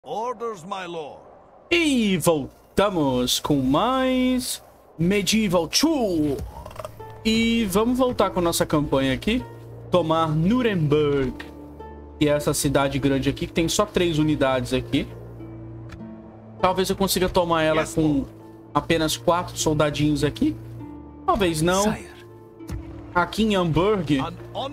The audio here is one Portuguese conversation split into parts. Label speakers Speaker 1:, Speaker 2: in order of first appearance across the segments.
Speaker 1: Orders, my lord.
Speaker 2: E voltamos com mais Medieval 2. E vamos voltar com nossa campanha aqui. Tomar Nuremberg, que é essa cidade grande aqui, que tem só 3 unidades aqui. Talvez eu consiga tomar ela com apenas 4 soldadinhos aqui. Talvez não. Aqui em Hamburg,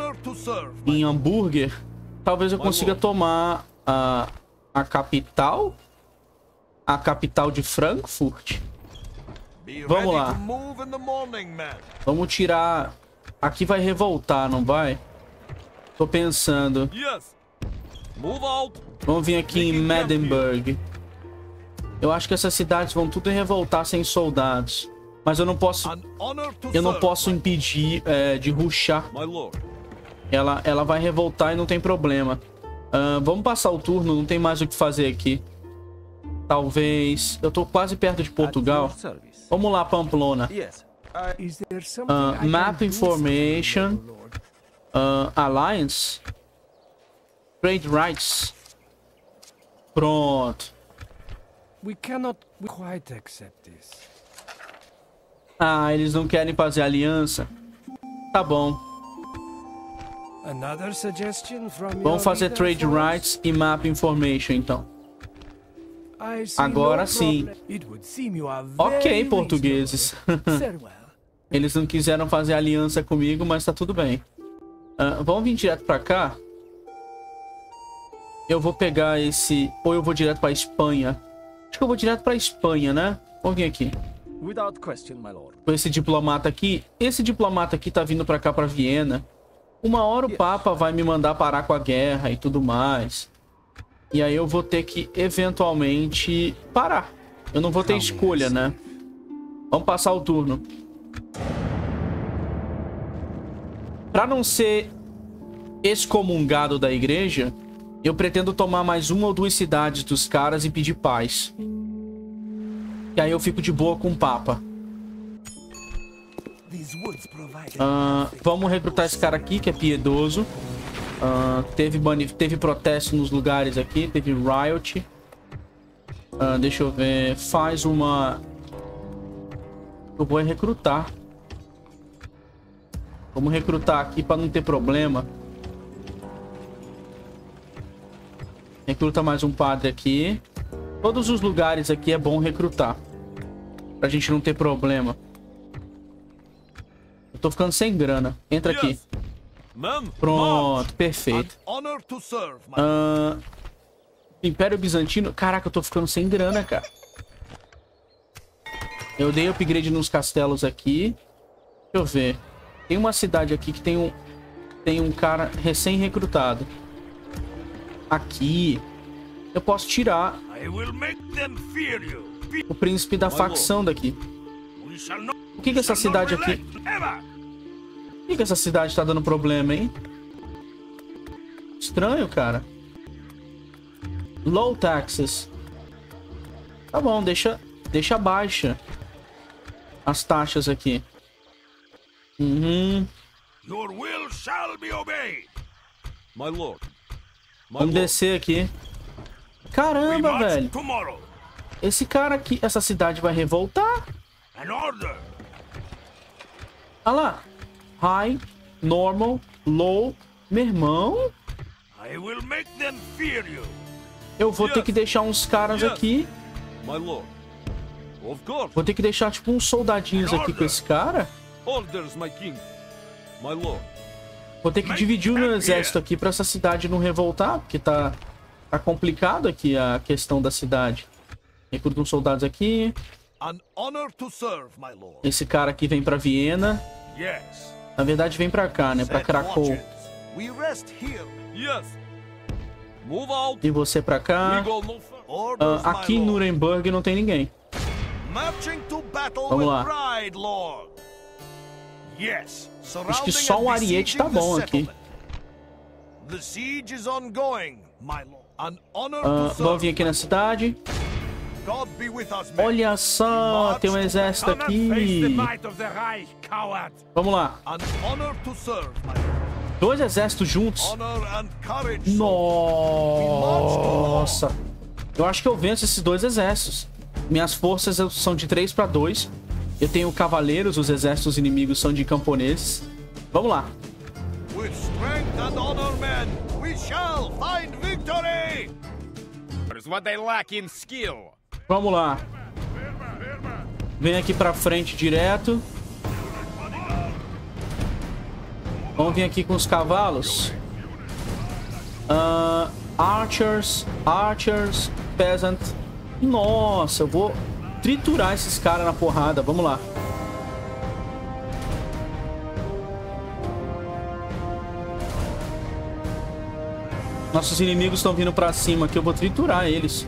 Speaker 2: talvez eu consiga tomar a capital. A capital de Frankfurt. Vamos lá. Vamos tirar... Aqui vai revoltar, não vai? Tô pensando. Vamos vir aqui em Medemburg. Eu acho que essas cidades vão tudo revoltar sem soldados. Mas eu não posso... Eu não posso impedir de rushar. Ela vai revoltar e não tem problema. Vamos passar o turno, não tem mais o que fazer aqui. Talvez... Eu tô quase perto de Portugal. Vamos lá, Pamplona. Map Information. Alliance. Trade Rights. Pronto.
Speaker 3: We cannot quite accept this.
Speaker 2: Ah, eles não querem fazer aliança. Tá bom.
Speaker 3: Another suggestion from
Speaker 2: Vamos fazer Trade Rights e Map Information, então. Agora sim. Ok, portugueses. Eles não quiseram fazer aliança comigo, mas tá tudo bem. Vamos vir direto pra cá. Eu vou pegar esse... Ou eu vou direto pra Espanha. Acho que eu vou direto pra Espanha, né? Vamos vir aqui. Com esse diplomata aqui. Esse diplomata aqui tá vindo pra cá, pra Viena. Uma hora o Papa vai me mandar parar com a guerra e tudo mais. E aí eu vou ter que, eventualmente, parar. Eu não vou ter escolha, né? Vamos passar o turno. Pra não ser excomungado da igreja, eu pretendo tomar mais 1 ou 2 cidades dos caras e pedir paz. E aí eu fico de boa com o Papa. Vamos recrutar esse cara aqui, que é piedoso. Teve protesto nos lugares aqui. Teve riot. Deixa eu ver. Faz uma... Eu vou recrutar. Vamos recrutar aqui para não ter problema. Recruta mais um padre aqui. Todos os lugares aqui é bom recrutar. Pra gente não ter problema. Eu tô ficando sem grana. Entra aqui. Pronto, perfeito. Império Bizantino. Caraca, eu tô ficando sem grana, cara. Eu dei upgrade nos castelos aqui. Deixa eu ver. Tem uma cidade aqui que tem um cara recém-recrutado. Aqui. Eu posso tirar o príncipe da facção daqui. O que essa cidade aqui... Por que essa cidade tá dando problema, hein? Estranho, cara. Low taxes. Tá bom, deixa baixa as taxas aqui. Vamos descer aqui. Caramba, velho. Esse cara aqui, essa cidade vai revoltar. Olha lá. High, normal, low. Meu irmão. Eu vou ter que deixar uns caras aqui. Vou ter que deixar tipo uns soldadinhos aqui com esse cara. Vou ter que dividir o meu exército aqui pra essa cidade não revoltar. Porque tá complicado aqui a questão da cidade. Recruta uns soldados aqui. Esse cara aqui vem pra Viena. Na verdade vem pra cá, né? Pra Krakow. E você pra cá. Aqui em Nuremberg não tem ninguém. Vamos lá. Acho que só um ariete tá bom aqui. Vamos vir aqui na cidade. Olha só, tem um exército aqui. Vamos lá. 2 exércitos juntos. Nossa. Eu acho que eu venço esses dois exércitos. Minhas forças são de 3 para 2. Eu tenho cavaleiros, os exércitos inimigos são de camponeses. Vamos lá.
Speaker 1: With strength and honor, men, we shall find victory! What they lack in skill.
Speaker 2: Vamos lá. Vem aqui pra frente direto. Vamos vir aqui com os cavalos. Archers, Peasant. Nossa, eu vou triturar esses caras na porrada. Vamos lá. Nossos inimigos estão vindo pra cima aqui. Eu vou triturar eles.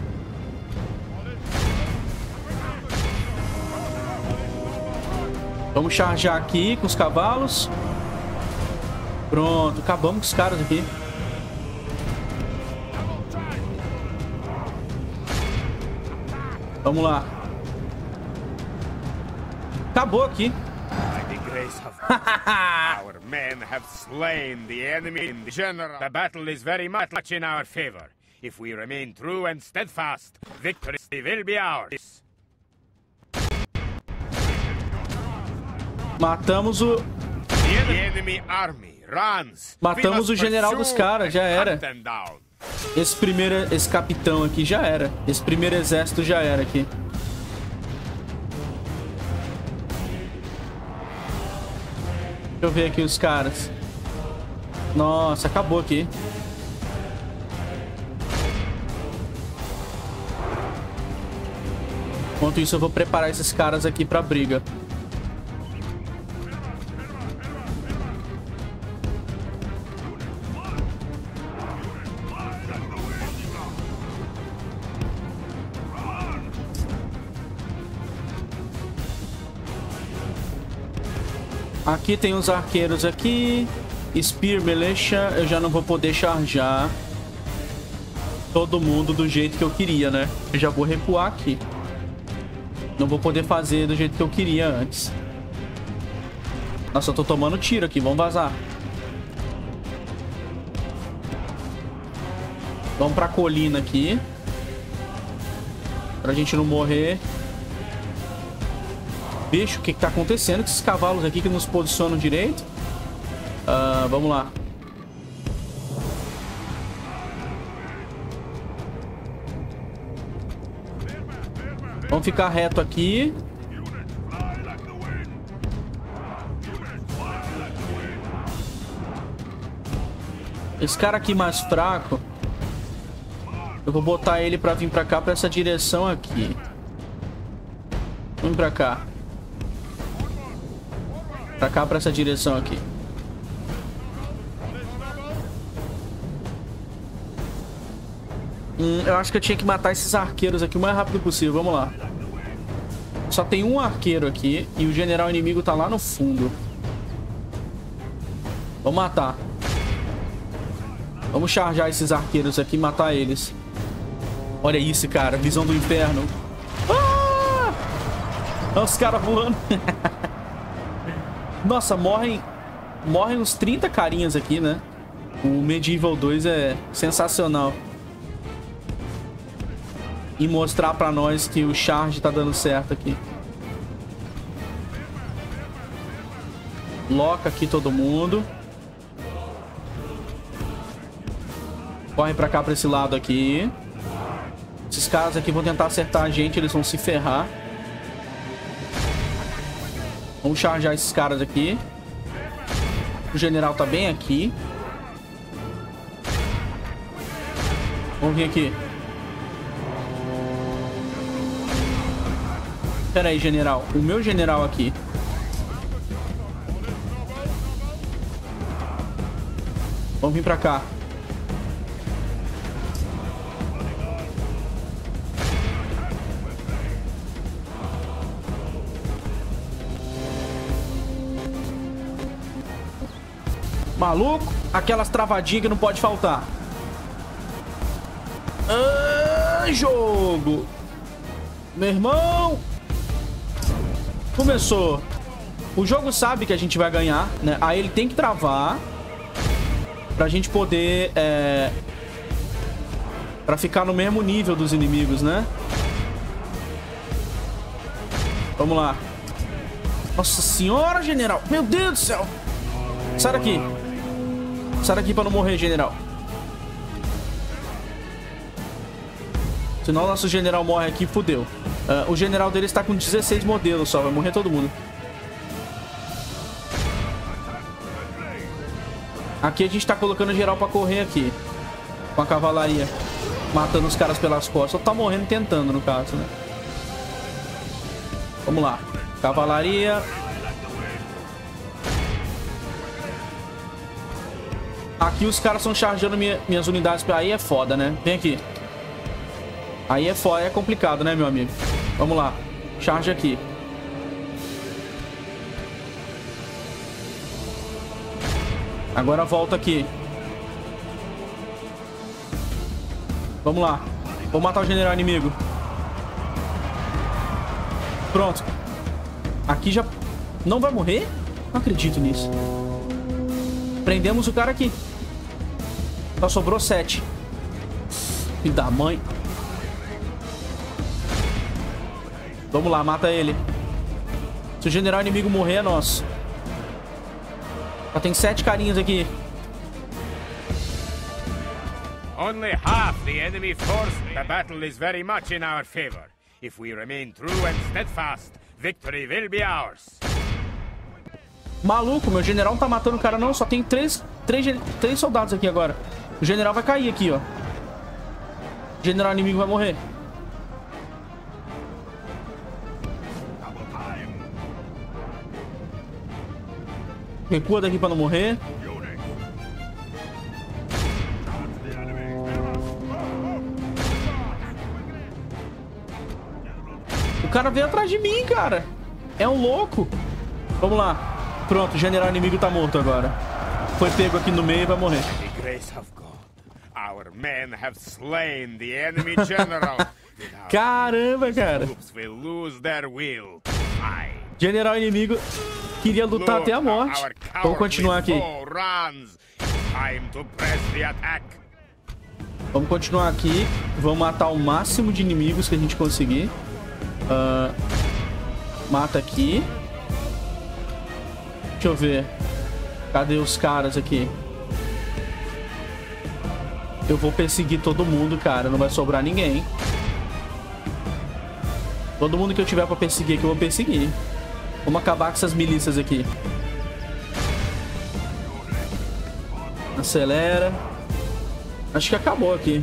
Speaker 2: Vamos charjar aqui com os cavalos. Pronto, acabamos com os caras aqui. Vamos lá. Acabou aqui.
Speaker 1: Our men have slain the enemy in the general. The battle is very much in our favor. If we remain true and steadfast, victory will be ours.
Speaker 2: Matamos o...
Speaker 1: The enemy army runs.
Speaker 2: Matamos o general dos caras, já era. Esse capitão aqui já era. Esse primeiro exército já era aqui. Deixa eu ver aqui os caras. Nossa, acabou aqui. Enquanto isso, eu vou preparar esses caras aqui pra briga. Aqui tem os arqueiros aqui. Spear, Militia. Eu já não vou poder charjar todo mundo do jeito que eu queria, né? Eu já vou recuar aqui. Não vou poder fazer do jeito que eu queria antes. Nossa, eu tô tomando tiro aqui. Vamos vazar. Vamos pra colina aqui. Pra gente não morrer. Bicho, o que tá acontecendo com esses cavalos aqui que nos posicionam direito? Vamos lá. Vamos ficar reto aqui. Esse cara aqui mais fraco, eu vou botar ele pra vir pra cá, pra essa direção aqui. Vem pra cá. Pra cá, pra essa direção aqui. Eu acho que eu tinha que matar esses arqueiros aqui o mais rápido possível. Vamos lá. Só tem um arqueiro aqui e o general inimigo tá lá no fundo. Vamos matar. Vamos charjar esses arqueiros aqui e matar eles. Olha isso, cara. Visão do inferno. Ah! Olha os caras voando. Nossa, morrem uns 30 carinhas aqui, né? O Medieval 2 é sensacional. E mostrar pra nós que o charge tá dando certo aqui. Loca aqui todo mundo. Corre pra cá, pra esse lado aqui. Esses caras aqui vão tentar acertar a gente, eles vão se ferrar. Vamos charjar esses caras aqui. O general tá bem aqui. Vamos vir aqui. Pera aí, general. O meu general aqui. Vamos vir pra cá. Maluco, aquelas travadinhas que não pode faltar. Jogo. Meu irmão. Começou. O jogo sabe que a gente vai ganhar, né? Aí ele tem que travar pra gente poder Pra ficar no mesmo nível dos inimigos, né? Vamos lá. Nossa senhora, general. Meu Deus do céu. Sai daqui. Sai daqui pra não morrer, general. Senão o nosso general morre aqui, fodeu. O general dele está com 16 modelos só. Vai morrer todo mundo. Aqui a gente tá colocando geral pra correr aqui. Com a cavalaria. Matando os caras pelas costas. Ou tá morrendo tentando, no caso, né? Vamos lá. Cavalaria. Aqui os caras estão chargeando minhas unidades. Aí é foda, né? Vem aqui. Aí é foda, é complicado, né, meu amigo? Vamos lá. Charge aqui. Agora volta aqui. Vamos lá. Vou matar o general inimigo. Pronto. Aqui já... Não vai morrer? Não acredito nisso. Prendemos o cara aqui. Só sobrou 7. Filho da mãe. Vamos lá, mata ele. Se o general inimigo morrer, é nosso. Só tem 7 carinhas aqui.
Speaker 1: Only half the enemy force. The battle is very much in our favor. If we remain true and steadfast, victory will be ours.
Speaker 2: Maluco, meu general não tá matando o cara não. Só tem 3 soldados aqui agora. O general vai cair aqui, ó. O general inimigo vai morrer. Recua daqui pra não morrer. O cara veio atrás de mim, cara. É um louco. Vamos lá. Pronto, o general inimigo tá morto agora. Foi pego aqui no meio e vai morrer. Caramba, cara. General inimigo queria lutar até a morte. Vamos continuar aqui. Vamos continuar aqui. Vamos matar o máximo de inimigos que a gente conseguir. Mata aqui. Deixa eu ver. Cadê os caras aqui? Eu vou perseguir todo mundo, cara. Não vai sobrar ninguém. Todo mundo que eu tiver pra perseguir aqui, eu vou perseguir. Vamos acabar com essas milícias aqui. Acelera. Acho que acabou aqui.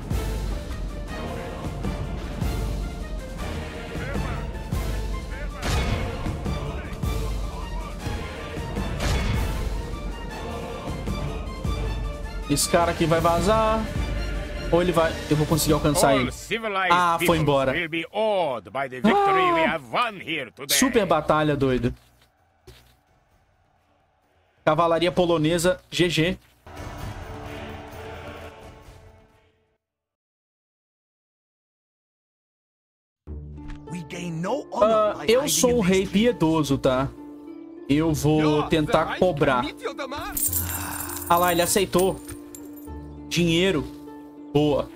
Speaker 2: Esse cara aqui vai vazar. Ou ele vai... Eu vou conseguir alcançar ele. Ah, foi embora. Super batalha, doido. Cavalaria polonesa, GG. Eu sou um rei piedoso, tá? Eu vou tentar cobrar. Ah lá, ele aceitou. Dinheiro. Boa.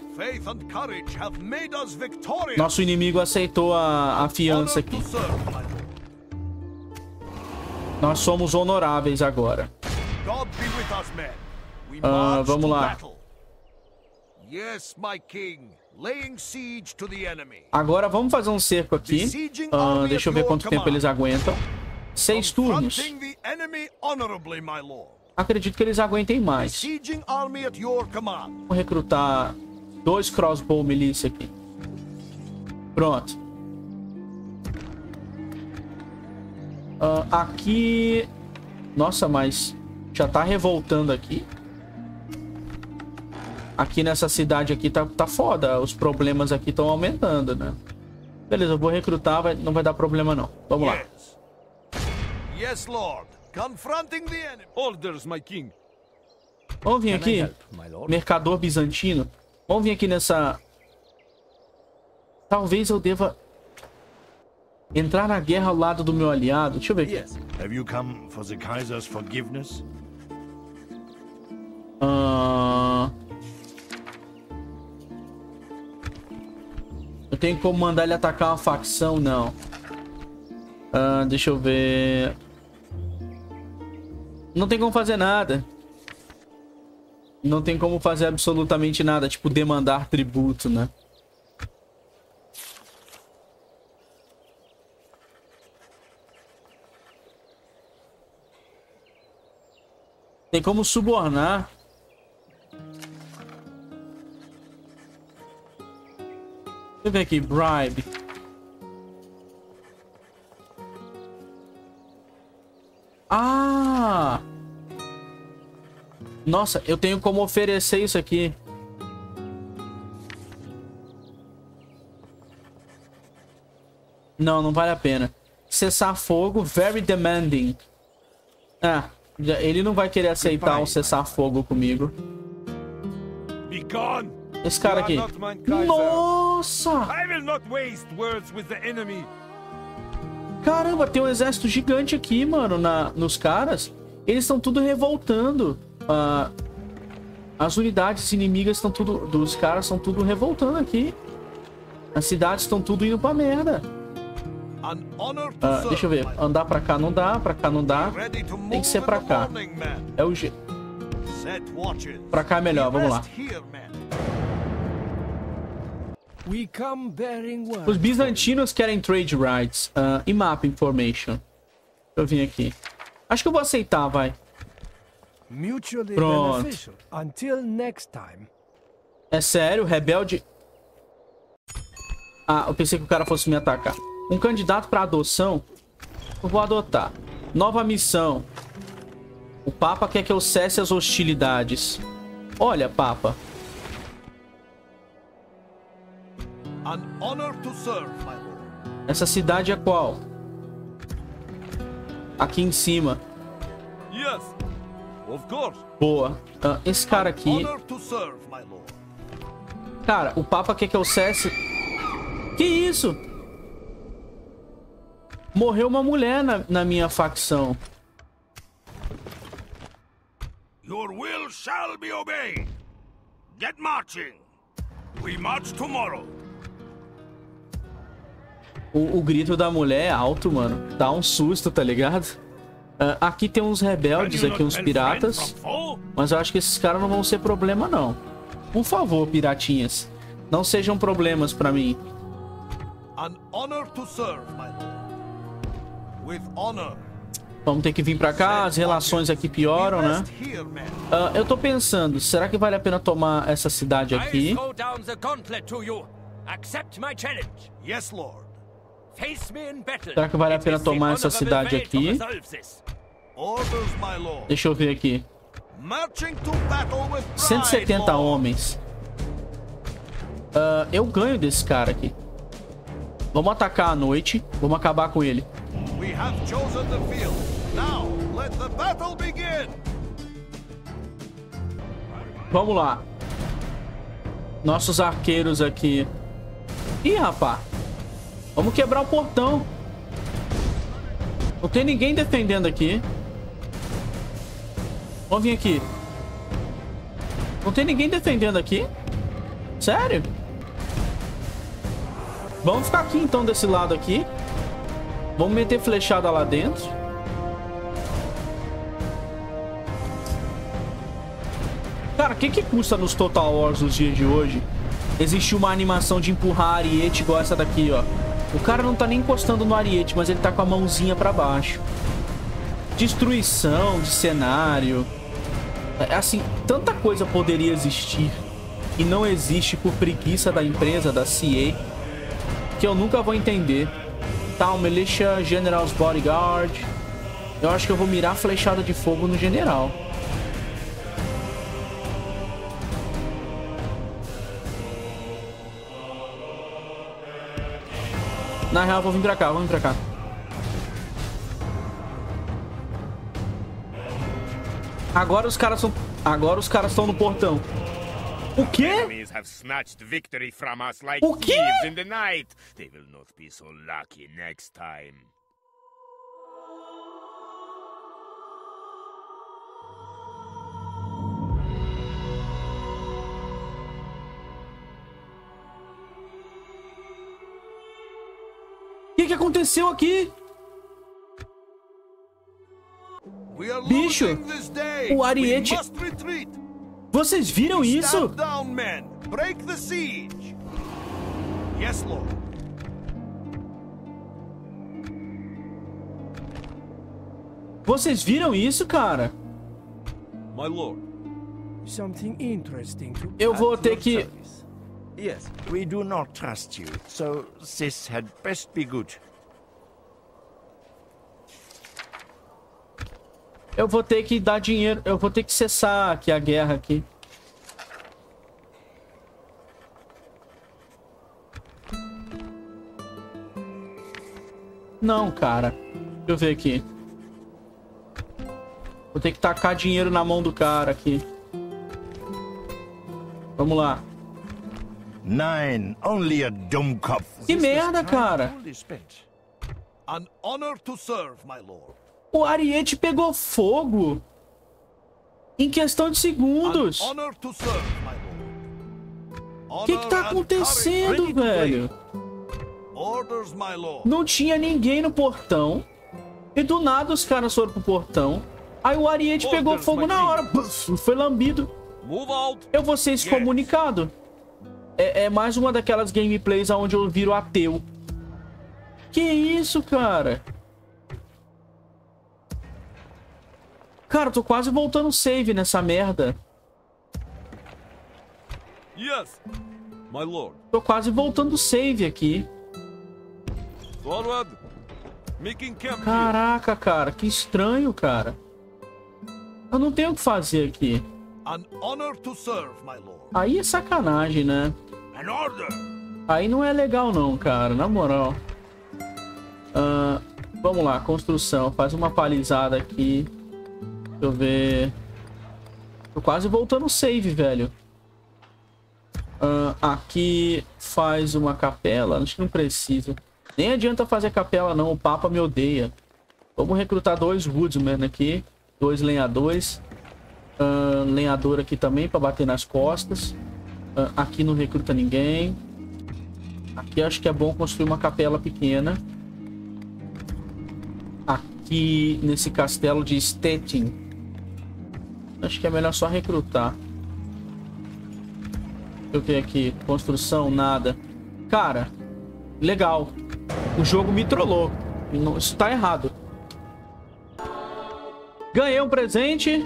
Speaker 2: Nosso inimigo aceitou a fiança aqui. Nós somos honoráveis agora. Vamos lá. Agora vamos fazer um cerco aqui. Deixa eu ver quanto tempo eles aguentam. 6 turnos. Acredito que eles aguentem mais. Vou recrutar 2 crossbow milícia aqui. Pronto. Aqui... Nossa, mas já tá revoltando aqui. Aqui nessa cidade aqui tá foda. Os problemas aqui estão aumentando, né? Beleza, eu vou recrutar. Não vai dar problema, não. Vamos lá.
Speaker 4: Yes, Lord. Confronting the enemy. Orders, my king.
Speaker 2: Vamos vir aqui. Mercador bizantino. Vamos vir aqui nessa... Talvez eu deva entrar na guerra ao lado do meu aliado. Deixa eu ver aqui.
Speaker 4: Have you come for the Kaiser's forgiveness?
Speaker 2: tenho como mandar ele atacar uma facção? Não. Deixa eu ver. Não tem como fazer nada. Não tem como fazer absolutamente nada. Tipo, demandar tributo, né? Tem como subornar. Deixa eu ver aqui. Bribe. Ah! Nossa, eu tenho como oferecer isso aqui. Não, não vale a pena. Cessar fogo, very demanding. Ah, ele não vai querer aceitar um cessar fogo comigo. Esse cara aqui. Nossa! Caramba, tem um exército gigante aqui, mano, nos caras. Eles estão tudo revoltando. As unidades inimigas estão tudo... Dos caras estão tudo revoltando aqui. As cidades estão tudo indo pra merda. Deixa eu ver. Andar pra cá não dá, pra cá não dá. Tem que ser pra cá. É o jeito. Pra cá é melhor, vamos lá. Os bizantinos querem trade rights e map information. Deixa eu vir aqui. Acho que eu vou aceitar, vai. Pronto. É sério, rebelde... Ah, eu pensei que o cara fosse me atacar. Um candidato para adoção. Eu vou adotar. Nova missão. O Papa quer que eu cesse as hostilidades. Olha, Papa. Essa cidade é qual? Aqui em cima. Boa. Esse cara aqui... Cara, o Papa quer que eu cesse... Que isso? Morreu uma mulher na minha facção.
Speaker 4: Your will shall be obeyed. Get marching. We march tomorrow.
Speaker 2: O grito da mulher é alto, mano. Dá um susto, tá ligado? Aqui tem uns rebeldes, aqui uns piratas. Mas eu acho que esses caras não vão ser problema, não. Por favor, piratinhas. Não sejam problemas pra mim. Vamos ter que vir pra cá. As relações aqui pioram, né? Eu tô pensando, será que vale a pena tomar essa cidade aqui? Será que vale a pena tomar essa cidade aqui? Deixa eu ver aqui. 170 homens. Eu ganho desse cara aqui. Vamos atacar à noite. Vamos acabar com ele. Vamos lá. Nossos arqueiros aqui. Ih, rapaz. Vamos quebrar o portão. Não tem ninguém defendendo aqui. Vamos vir aqui. Não tem ninguém defendendo aqui? Sério? Vamos ficar aqui então desse lado aqui. Vamos meter flechada lá dentro. Cara, o que custa nos Total Wars nos dias de hoje existir uma animação de empurrar ariete igual essa daqui, ó. O cara não tá nem encostando no ariete, mas ele tá com a mãozinha pra baixo. Destruição de cenário. É assim, tanta coisa poderia existir e não existe por preguiça da empresa, da CA, que eu nunca vou entender. Tá, o Militia General's Bodyguard. Eu acho que eu vou mirar flechada de fogo no general. Na real, eu vou vir pra cá, vamos vir pra cá. Agora os caras estão no portão. O quê? O quê? que aconteceu aqui?
Speaker 4: We are
Speaker 2: Bicho,
Speaker 4: losing this day.
Speaker 2: o ariete...
Speaker 4: We must retreat.
Speaker 2: Vocês viram isso?
Speaker 4: Stand down, men. Break the siege. Yes, Lord.
Speaker 2: Vocês viram isso, cara?
Speaker 4: My lord.
Speaker 3: Something interesting to
Speaker 2: Eu
Speaker 3: add
Speaker 2: vou
Speaker 3: to
Speaker 2: ter
Speaker 3: your
Speaker 2: que...
Speaker 3: service.
Speaker 5: Yes, we do not trust you, so this had best be good.
Speaker 2: Eu vou ter que dar dinheiro. Eu vou ter que cessar aqui a guerra aqui. Não, cara. Deixa eu ver aqui. Vou ter que tacar dinheiro na mão do cara aqui. Vamos lá.
Speaker 5: Nein, only a Dummkopf.
Speaker 2: Que merda, cara.
Speaker 5: Fully spent.
Speaker 4: An honor to serve, my lord.
Speaker 2: O ariete pegou fogo em questão de segundos.
Speaker 4: An honor to serve, my lord.
Speaker 2: O que tá acontecendo, velho?
Speaker 4: Orders, my lord.
Speaker 2: Não tinha ninguém no portão. E do nada os caras foram pro portão. Aí o ariete pegou fogo na hora. Buf, foi lambido.
Speaker 4: Move out.
Speaker 2: Eu vou ser excomunicado. É mais uma daquelas gameplays onde eu viro ateu. Que isso, cara? Cara, eu tô quase voltando save nessa merda.
Speaker 4: Yes, my lord.
Speaker 2: Tô quase voltando save aqui.
Speaker 4: Forward. Making camp.
Speaker 2: Caraca, cara, que estranho, cara. Eu não tenho o que fazer aqui.
Speaker 4: An honor to serve, my lord.
Speaker 2: Aí é sacanagem, né?
Speaker 4: An order.
Speaker 2: Aí não é legal não, cara, na moral. Vamos lá, construção. Faz uma palizada aqui. Deixa eu ver. Tô quase voltando save, velho. Aqui faz uma capela. Acho que não precisa. Nem adianta fazer capela não, o Papa me odeia. Vamos recrutar 2 woodsmen aqui. 2 lenhadores. Lenhador aqui também pra bater nas costas. Aqui não recruta ninguém. Aqui acho que é bom construir uma capela pequena. Aqui nesse castelo de Stettin, acho que é melhor só recrutar. Deixa eu ver aqui. Construção, nada. Cara, legal. O jogo me trollou. Isso tá errado. Ganhei um presente.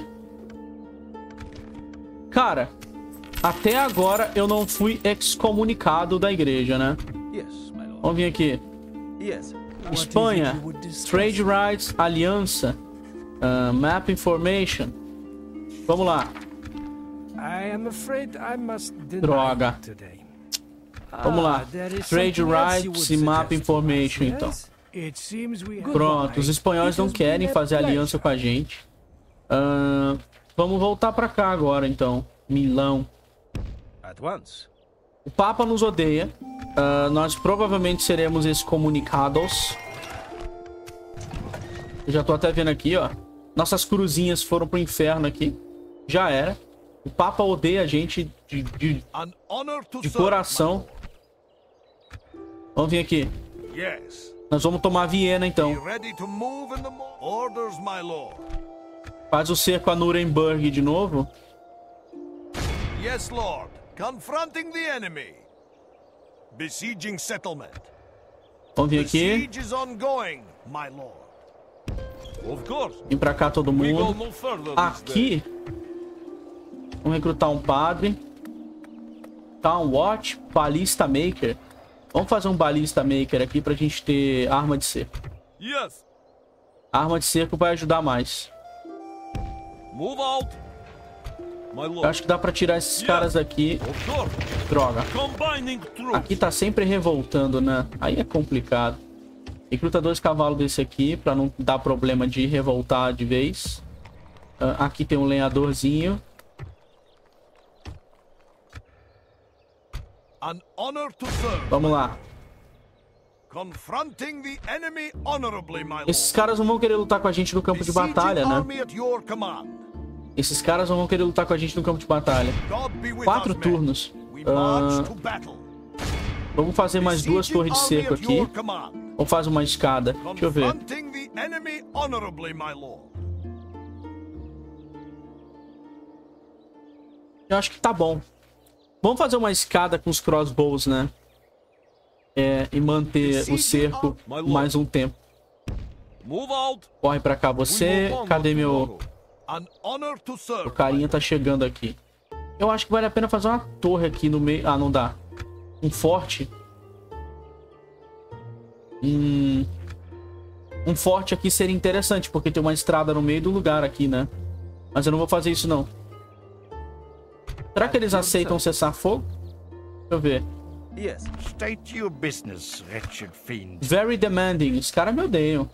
Speaker 2: Cara, até agora eu não fui excomunicado da igreja, né?
Speaker 5: Yes, my lord.
Speaker 2: Vamos vir aqui.
Speaker 5: Yes.
Speaker 2: Espanha. Trade Rights, Aliança. Map Information. Vamos lá.
Speaker 3: I am afraid I must deny
Speaker 2: Droga.
Speaker 3: it today.
Speaker 2: Vamos lá.
Speaker 3: There is
Speaker 2: Trade
Speaker 3: something else you
Speaker 2: Rights
Speaker 3: would
Speaker 2: e Map
Speaker 3: suggest to us,
Speaker 2: Information,
Speaker 3: yes?
Speaker 2: então.
Speaker 3: It seems we have-
Speaker 2: Pronto, os espanhóis não querem fazer aliança com a gente. Vamos voltar pra cá agora, então. Milão.
Speaker 5: At once.
Speaker 2: O Papa nos odeia. Nós provavelmente seremos excomunicados. Eu já tô até vendo aqui, ó. Nossas cruzinhas foram pro inferno aqui. Já era. O Papa odeia a gente de
Speaker 4: An honor to serve,
Speaker 2: coração. Vamos vir aqui.
Speaker 4: my lord. Yes.
Speaker 2: Nós vamos tomar Viena, então.
Speaker 4: Be ready to move in the orders, my lord.
Speaker 2: Faz o cerco a Nuremberg de novo.
Speaker 4: Yes, lord. Confronting the enemy. Besieging settlement.
Speaker 2: Vamos vir
Speaker 4: The
Speaker 2: aqui.
Speaker 4: siege is ongoing, my lord. Of course.
Speaker 2: Vem pra cá todo
Speaker 4: We go
Speaker 2: mundo.
Speaker 4: no further
Speaker 2: Aqui. Vamos recrutar um padre. Town Watch. Balista Maker. Vamos fazer um Balista Maker aqui pra gente ter arma de cerco.
Speaker 4: Yes.
Speaker 2: A arma de cerco vai ajudar mais.
Speaker 4: Move out. My
Speaker 2: Eu
Speaker 4: lord.
Speaker 2: acho que dá pra tirar esses caras aqui.
Speaker 4: Of course.
Speaker 2: Droga.
Speaker 4: Combining troops.
Speaker 2: Aqui tá sempre revoltando, né? Aí é complicado. Recruta 2 cavalos desse aqui pra não dar problema de revoltar de vez. Aqui tem um lenhadorzinho.
Speaker 4: An honor to serve.
Speaker 2: Vamos lá.
Speaker 4: Confronting the enemy honorably, my lord.
Speaker 2: Esses caras não vão querer lutar com a gente no campo de batalha,
Speaker 4: Besieging
Speaker 2: né?
Speaker 4: army at your command.
Speaker 2: Esses caras não vão querer lutar com a gente no campo de batalha.
Speaker 4: God be with
Speaker 2: 4
Speaker 4: us, men.
Speaker 2: turnos.
Speaker 4: We march to battle.
Speaker 2: Vamos fazer mais 2 torres de cerco aqui. Ou faz uma escada? Deixa eu ver. Eu acho que tá bom. Vamos fazer uma escada com os crossbows, né? E manter o cerco mais um tempo. Corre pra cá você. Cadê meu... O carinha tá chegando aqui. Eu acho que vale a pena fazer uma torre aqui no meio... Ah, não dá. Um forte. Um forte aqui seria interessante, porque tem uma estrada no meio do lugar aqui, né? Mas eu não vou fazer isso, não. Será que eles aceitam cessar fogo? Deixa eu ver.
Speaker 5: State your business, wretched fiend.
Speaker 2: Very demanding. Os caras me odeiam.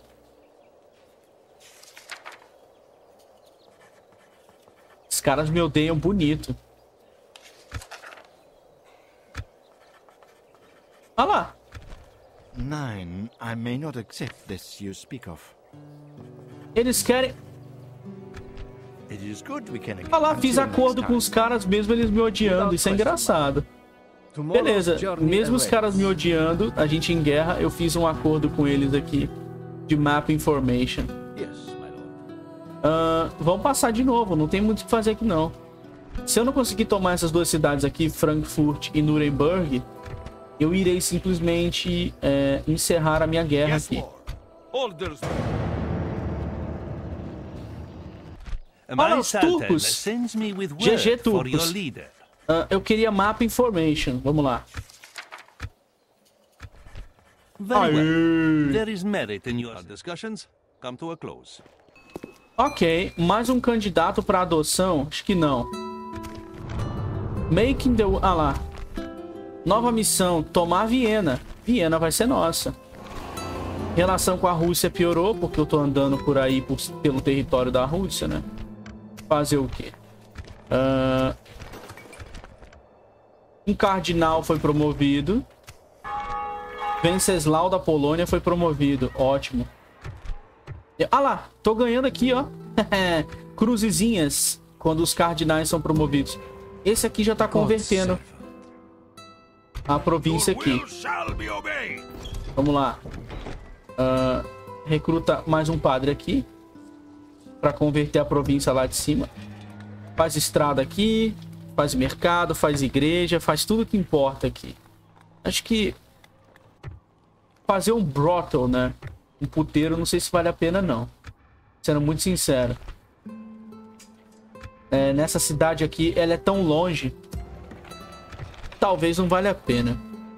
Speaker 2: Os caras me odeiam bonito. Olha lá.
Speaker 5: Nine, I may not accept this you speak of.
Speaker 2: Eles querem...
Speaker 5: It is good we can...
Speaker 2: Olha lá, fiz acordo com os caras mesmo eles me odiando. Isso é engraçado. Beleza, mesmo os caras me odiando, a gente em guerra, eu fiz um acordo com eles aqui de map information. Vamos passar de novo, não tem muito o que fazer aqui não. Se eu não conseguir tomar essas 2 cidades aqui, Frankfurt e Nuremberg, eu irei simplesmente encerrar a minha guerra aqui. Olha os turcos! GG turcos! Eu queria map information. Vamos lá. Ok, mais um candidato para adoção? Acho que não. Making the... Ah lá. Nova missão, tomar Viena. Viena vai ser nossa. Relação com a Rússia piorou, porque eu tô andando por aí pelo território da Rússia, né? Fazer o quê? Um cardinal foi promovido. Venceslau da Polônia foi promovido. Ótimo. Ah lá, tô ganhando aqui, ó. Cruzezinhas quando os cardinais são promovidos. Esse aqui já tá convertendo a província aqui. Vamos lá. Recruta mais um padre aqui pra converter a província lá de cima. Faz estrada aqui. Faz mercado, faz igreja, faz tudo que importa aqui. Acho que fazer um brothel, né? Um puteiro, não sei se vale a pena, não. Sendo muito sincero. Nessa cidade aqui, ela é tão longe. Talvez não valha a pena.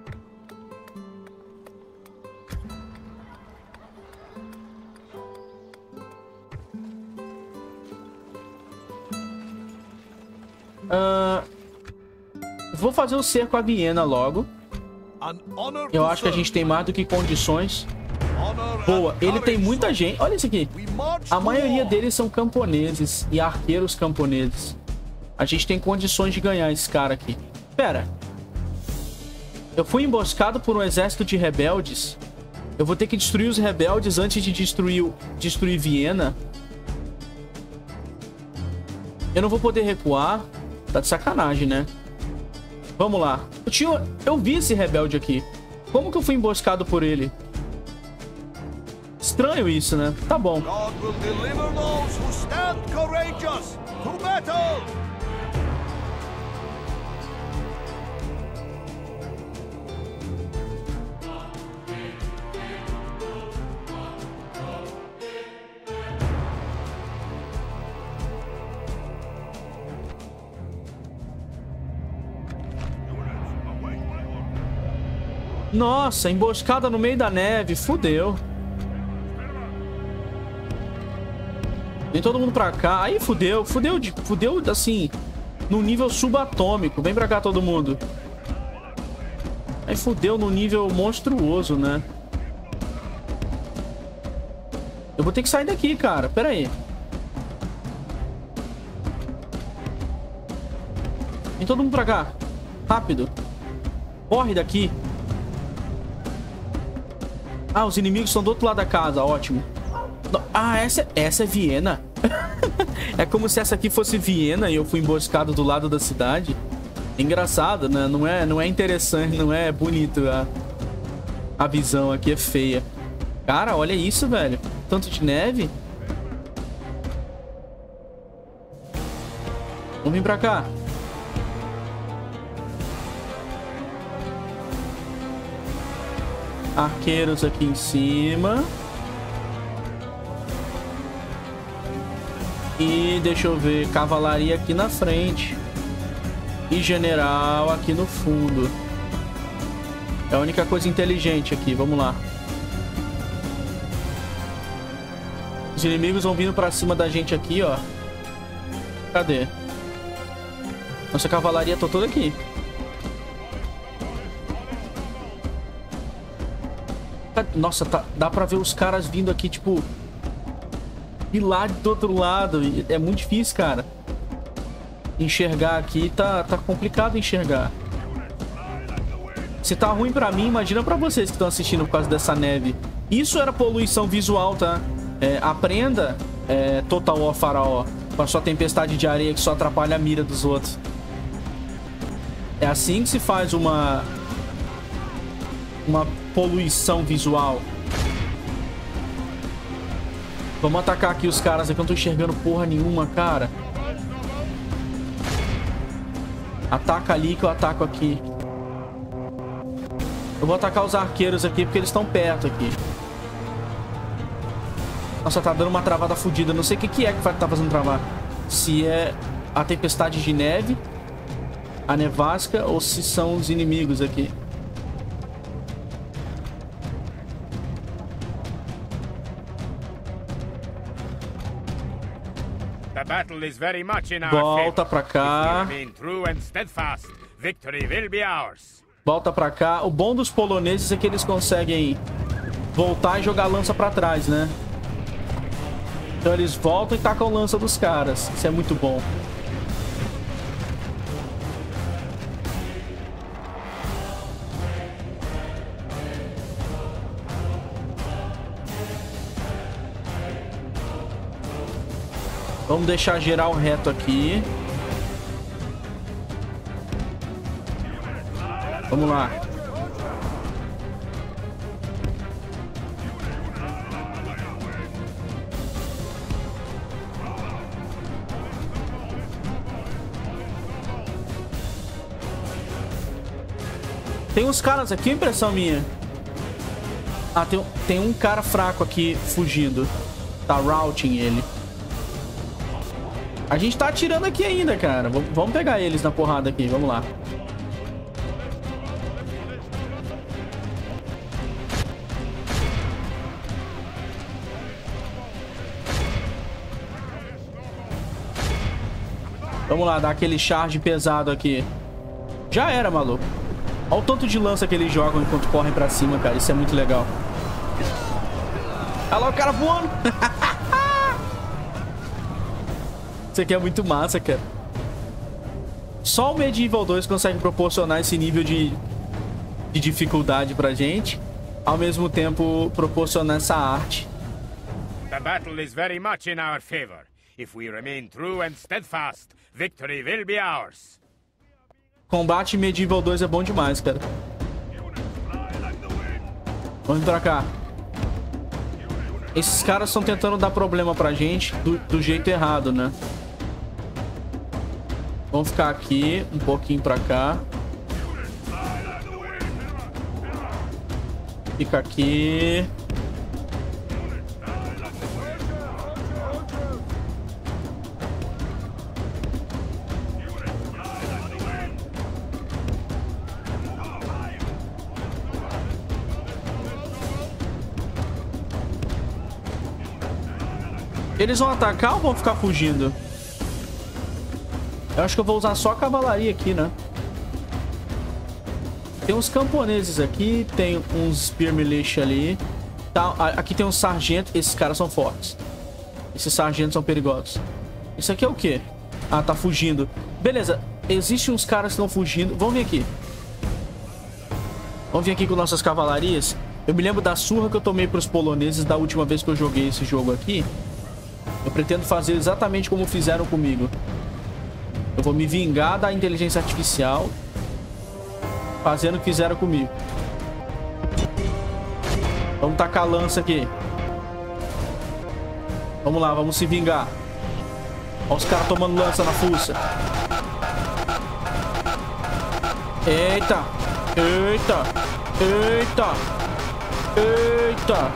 Speaker 2: Vou fazer o cerco a Viena logo. Eu acho que a gente tem mais do que condições. Boa, ele tem muita gente. Olha isso aqui. A maioria deles são camponeses e arqueiros camponeses. A gente tem condições de ganhar esse cara aqui. Pera. Eu fui emboscado por um exército de rebeldes. Eu vou ter que destruir os rebeldes antes de destruir Viena. Eu não vou poder recuar. Tá de sacanagem, né? Vamos lá. Eu vi esse rebelde aqui. Como que eu fui emboscado por ele? Estranho isso, né? Tá bom. Nossa, emboscada no meio da neve. Fudeu. Vem todo mundo pra cá. Aí fudeu. Fudeu assim, no nível subatômico. Vem pra cá todo mundo. Aí fudeu no nível monstruoso, né? Eu vou ter que sair daqui, cara. Pera aí. Vem todo mundo pra cá. Rápido. Corre daqui. Ah, os inimigos estão do outro lado da casa. Ótimo. Ah, essa é Viena. É como se essa aqui fosse Viena e eu fui emboscado do lado da cidade. Engraçado, né? Não é interessante, não é bonito. A visão aqui é feia. Cara, olha isso, velho. Tanto de neve. Vamos vir pra cá. Arqueiros aqui em cima. E deixa eu ver, cavalaria aqui na frente. E general aqui no fundo. É a única coisa inteligente aqui, vamos lá. Os inimigos vão vindo pra cima da gente aqui, ó. Cadê? Nossa cavalaria tá toda aqui. Nossa, dá pra ver os caras vindo aqui, tipo... E lá do outro lado. É muito difícil, cara. Enxergar aqui tá complicado enxergar. Se tá ruim pra mim, imagina pra vocês que estão assistindo por causa dessa neve. Isso era poluição visual, tá? Aprenda Total War Faraó com a sua tempestade de areia que só atrapalha a mira dos outros. É assim que se faz uma poluição visual. Vamos atacar aqui os caras aqui. Eu não tô enxergando porra nenhuma, cara. Ataca ali que eu ataco aqui. Eu vou atacar os arqueiros aqui porque eles estão perto aqui. Nossa, tá dando uma travada fodida. Não sei o que é que tá fazendo travar. Se é a tempestade de neve, a nevasca, ou se são os inimigos aqui.
Speaker 1: The battle is very much in our
Speaker 2: Volta
Speaker 1: favor.
Speaker 2: pra cá.
Speaker 1: If we remain true and steadfast, victory will be ours.
Speaker 2: Volta pra cá. O bom dos poloneses é que eles conseguem voltar e jogar lança pra trás, né? Então eles voltam e tacam lança dos caras. Isso é muito bom. Vamos deixar geral reto aqui. Vamos lá. Tem uns caras aqui, impressão minha. Ah, tem um cara fraco aqui fugindo. Tá routing ele. A gente tá atirando aqui ainda, cara. Vamos pegar eles na porrada aqui. Vamos lá. Vamos lá, dar aquele charge pesado aqui. Já era, maluco. Olha o tanto de lança que eles jogam enquanto correm pra cima, cara. Isso é muito legal. Olha lá o cara voando. Isso aqui é muito massa, cara. Só o Medieval 2 consegue proporcionar esse nível de dificuldade pra gente. Ao mesmo tempo, proporcionar essa arte.
Speaker 1: The battle is very much in our favor. If we remain true and steadfast, victory will be ours.
Speaker 2: Combate Medieval 2 é bom demais, cara. Vamos pra cá. Esses caras estão tentando dar problema pra gente do jeito errado, né? Vamos ficar aqui, um pouquinho pra cá. Fica aqui. Eles vão atacar ou vão ficar fugindo? Eu acho que eu vou usar só a cavalaria aqui, né? Tem uns camponeses aqui, tem uns Spear Militia ali. Tá, aqui tem um sargento. Esses caras são fortes. Esses sargentos são perigosos. Isso aqui é o quê? Ah, tá fugindo. Beleza, existem uns caras que estão fugindo. Vamos vir aqui. Vamos vir aqui com nossas cavalarias. Eu me lembro da surra que eu tomei pros poloneses da última vez que eu joguei esse jogo aqui. Eu pretendo fazer exatamente como fizeram comigo. Eu vou me vingar da inteligência artificial, fazendo o que fizeram comigo. Vamos tacar a lança aqui. Vamos lá, vamos se vingar. Olha os caras tomando lança na fuça. Eita! Eita! Eita! Eita!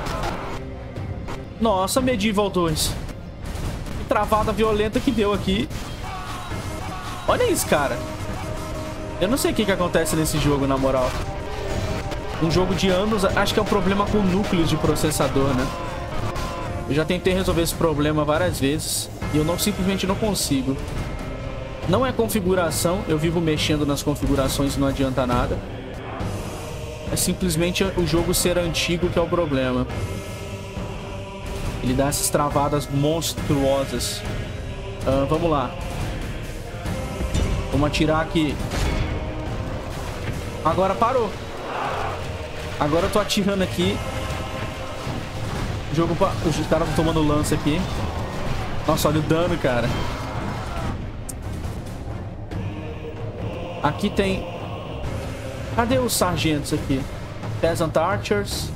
Speaker 2: Nossa, Medieval 2. Que travada violenta que deu aqui. Olha isso, cara. Eu não sei o que acontece nesse jogo, na moral. Um jogo de anos, acho que é um problema com núcleos de processador, né? Eu já tentei resolver esse problema várias vezes e eu simplesmente não consigo. Não é configuração, eu vivo mexendo nas configurações e não adianta nada. É simplesmente o jogo ser antigo que é o problema. Ele dá essas travadas monstruosas. Vamos lá. Vamos atirar aqui. Agora parou. Agora eu tô atirando aqui. Os caras estão tomando lança aqui. Nossa, olha o dano, cara. Aqui tem... Cadê os sargentos aqui? Peasant Archers.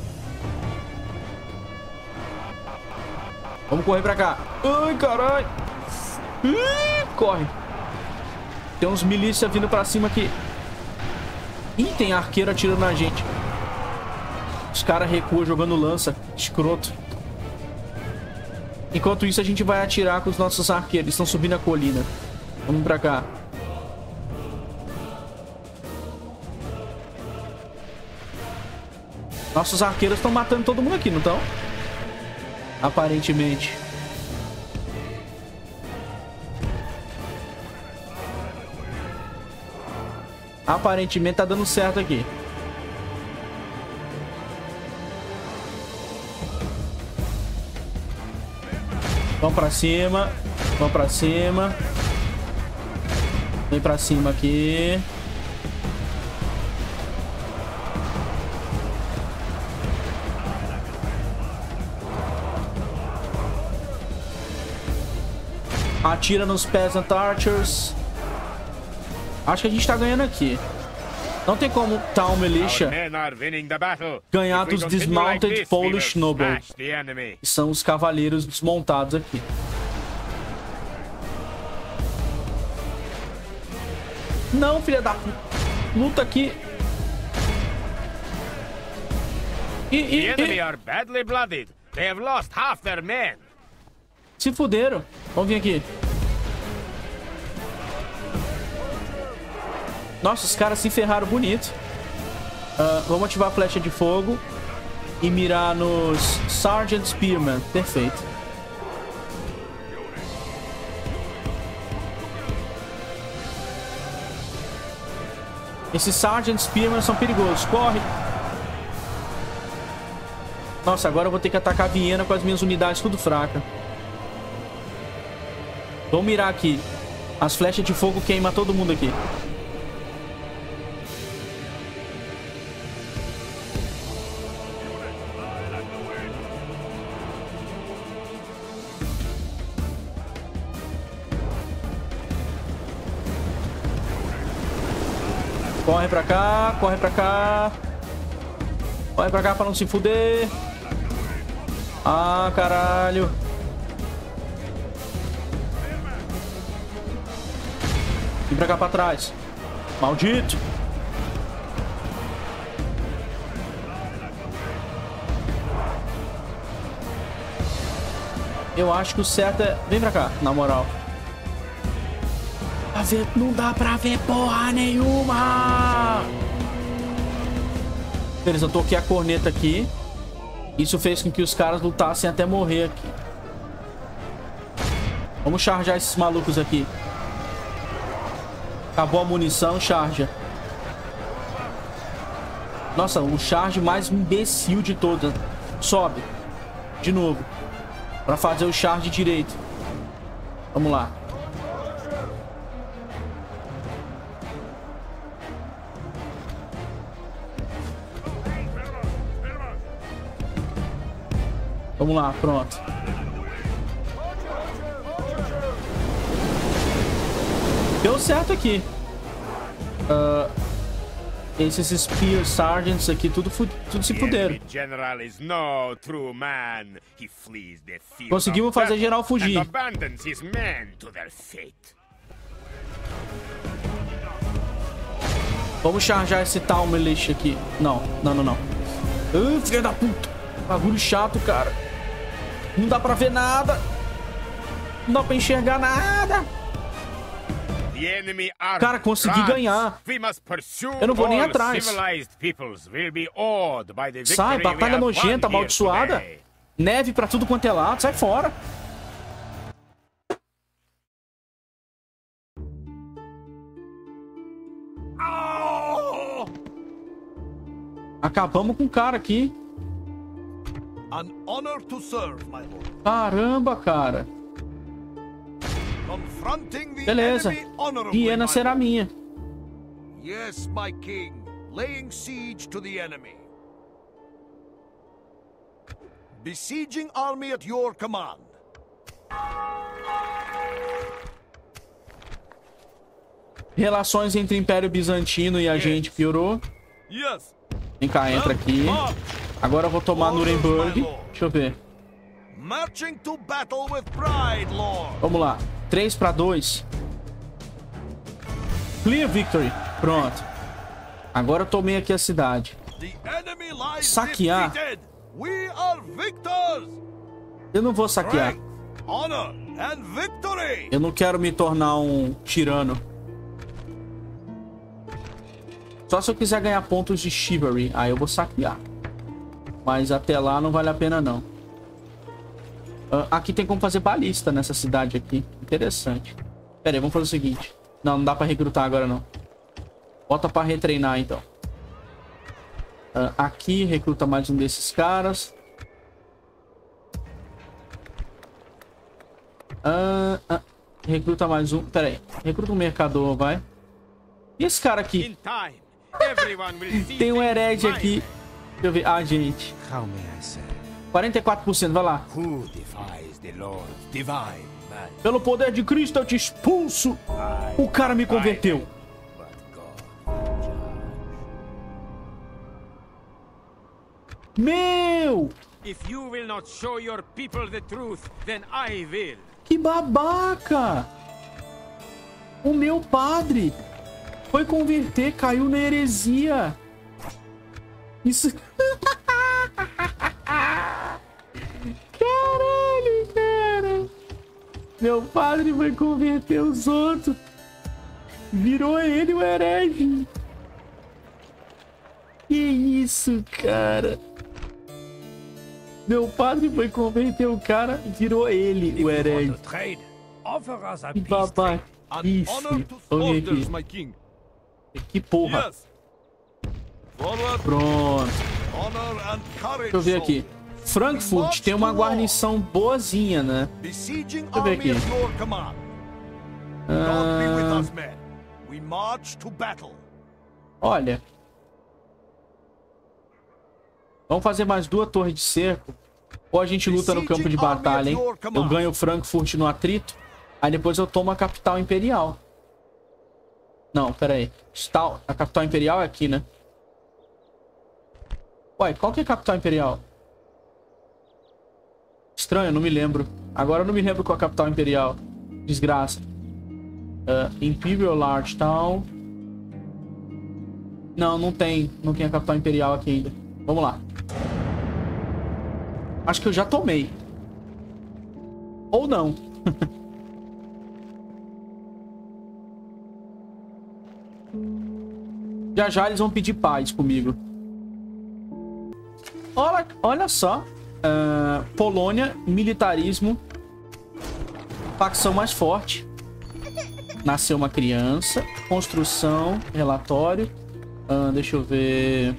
Speaker 2: Vamos correr pra cá. Ai, caralho. Corre. Tem uns milícia vindo pra cima aqui. Ih, tem arqueiro atirando na gente. Os caras recuam jogando lança. Escroto. Enquanto isso, a gente vai atirar com os nossos arqueiros. Eles estão subindo a colina. Vamos pra cá. Nossos arqueiros estão matando todo mundo aqui, não estão? Aparentemente. Aparentemente tá dando certo aqui. Vamos pra cima. Vamos pra cima. Vem pra cima aqui. Atira nos Peasant Archers. Acho que a gente tá ganhando aqui. Não tem como Town Militia ganhar dos Dismounted Polish Noble. São os cavaleiros desmontados aqui. Não, filha da... Luta aqui. Se fuderam. Vamos vir aqui. Nossa, os caras se ferraram bonito. Vamos ativar a flecha de fogo e mirar nos Sergeant Spearman. Perfeito. Esses Sergeant Spearman são perigosos. Corre! Nossa, agora eu vou ter que atacar a Viena com as minhas unidades tudo fraca. Vamos mirar aqui. As flechas de fogo queimam todo mundo aqui. Corre pra cá, corre pra cá. Corre pra cá pra não se fuder. Ah, caralho. Vem pra cá pra trás. Maldito. Eu acho que o certo é... Vem pra cá, na moral. Não dá pra ver porra nenhuma. Beleza, eu toquei a corneta aqui. Isso fez com que os caras lutassem até morrer aqui. Vamos charjar esses malucos aqui. Acabou a munição, charja. Nossa, o charge mais imbecil de todas. Sobe. De novo. Pra fazer o charge direito. Vamos lá. Vamos lá, pronto. Deu certo aqui. Esses Spear Sergeants aqui, tudo se fuderam. Conseguimos fazer geral fugir. Vamos charjar esse tal militia aqui. Não. Filha da puta. Bagulho chato, cara. Não dá pra ver nada. Não dá pra enxergar nada. Cara, consegui ganhar. Eu não vou nem atrás. Sai, batalha nojenta, amaldiçoada. Neve pra tudo quanto é lado. Sai fora. Acabamos com o cara aqui. Caramba, cara. Beleza. Viena será minha.
Speaker 4: Yes, my king. Laying siege to the enemy. Besieging army at your command.
Speaker 2: Relações entre Império Bizantino e a gente piorou.
Speaker 4: Yes.
Speaker 2: Vem cá, entra aqui. Agora eu vou tomar Nuremberg. Deixa eu ver.
Speaker 4: Marching to battle with pride, Lord.
Speaker 2: Vamos lá. 3-2. Clear victory. Pronto. Agora eu tomei aqui a cidade. Saquear. Eu não vou saquear. Eu não quero me tornar um tirano. Só se eu quiser ganhar pontos de chivalry. Aí eu vou saquear. Mas até lá não vale a pena não. Aqui tem como fazer balista nessa cidade aqui. Interessante. Pera aí, vamos fazer o seguinte. Não dá pra recrutar agora não. Bota pra retreinar então. Aqui recruta mais um desses caras. Recruta mais um. Pera aí. Recruta um mercador, vai. E esse cara aqui? Tem um herege aqui. Deixa eu ver. Ah, gente. 44%, vai lá. Pelo poder de Cristo eu te expulso. O cara me converteu. Meu! Que babaca! O meu padre foi converter, caiu na heresia. Isso... Caralho, cara. Meu padre foi converter os outros. Virou ele o herege. Que isso, cara. Meu padre foi converter o cara, virou ele o herege. Que babaca. Isso. Vamos ver aqui. Que porra. Pronto. Deixa eu ver aqui. Frankfurt tem uma guarnição boazinha, né? Deixa eu ver aqui. Olha. Vamos fazer mais 2 torres de cerco. Ou a gente luta no campo de batalha, hein? Eu ganho Frankfurt no atrito. Aí depois eu tomo a capital imperial. Não, pera aí. A capital imperial é aqui, né? Ué, qual que é a capital imperial? Estranho, não me lembro. Agora eu não me lembro qual é a capital imperial. Desgraça. Imperial Large Town. Não, não tem. Não tem a capital imperial aqui ainda. Vamos lá. Acho que eu já tomei. Ou não. Já eles vão pedir paz comigo. Olha só. Polônia, militarismo. Facção mais forte. Nasceu uma criança. Construção, relatório. Deixa eu ver.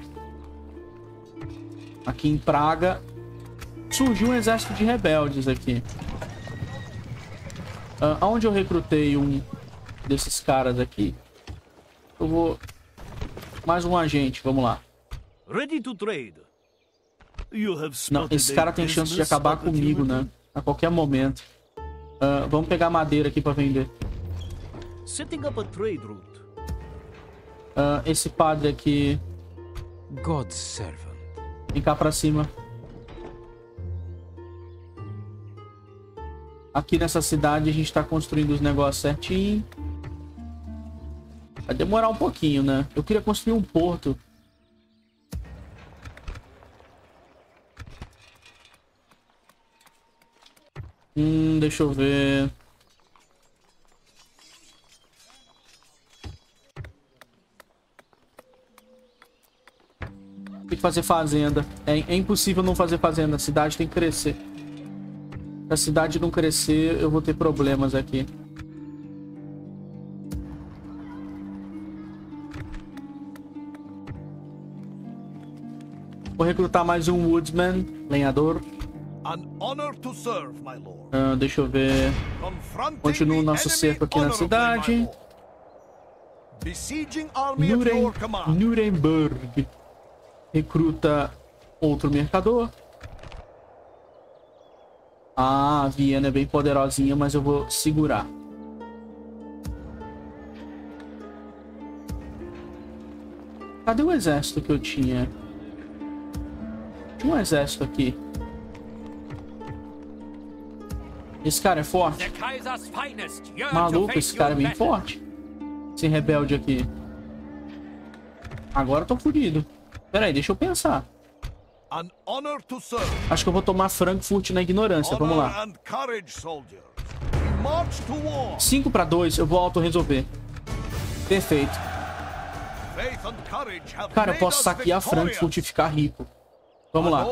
Speaker 2: Aqui em Praga surgiu um exército de rebeldes aqui. Onde eu recrutei um desses caras aqui? Eu vou... Mais um agente, vamos lá. Não, esse cara tem chance de acabar comigo, né? A qualquer momento. Vamos pegar madeira aqui pra vender.
Speaker 6: setting up a trade route.
Speaker 2: Esse padre aqui.
Speaker 3: God's servant.
Speaker 2: Vem cá pra cima. Aqui nessa cidade a gente tá construindo os negócios certinho. Vai demorar um pouquinho, né? Eu queria construir um porto. Deixa eu ver. Tem que fazer fazenda. É impossível não fazer fazenda. A cidade tem que crescer. Se a cidade não crescer, eu vou ter problemas aqui. Vou recrutar mais um woodsman, lenhador.
Speaker 4: An honor to serve, my lord.
Speaker 2: Deixa eu ver. Continua o nosso cerco aqui na cidade. Nuremberg. Recruta outro mercador. Ah, a Viena é bem poderosinha, mas eu vou segurar. Cadê o exército que eu tinha? Tinha um exército aqui. Esse cara é forte. Maluco, esse cara é bem forte. Esse rebelde aqui. Agora eu tô fodido. Pera aí, deixa eu pensar. Acho que eu vou tomar Frankfurt na ignorância. Vamos lá. 5-2, eu vou auto-resolver. Perfeito. Cara, eu posso saquear Frankfurt e ficar rico. Vamos lá.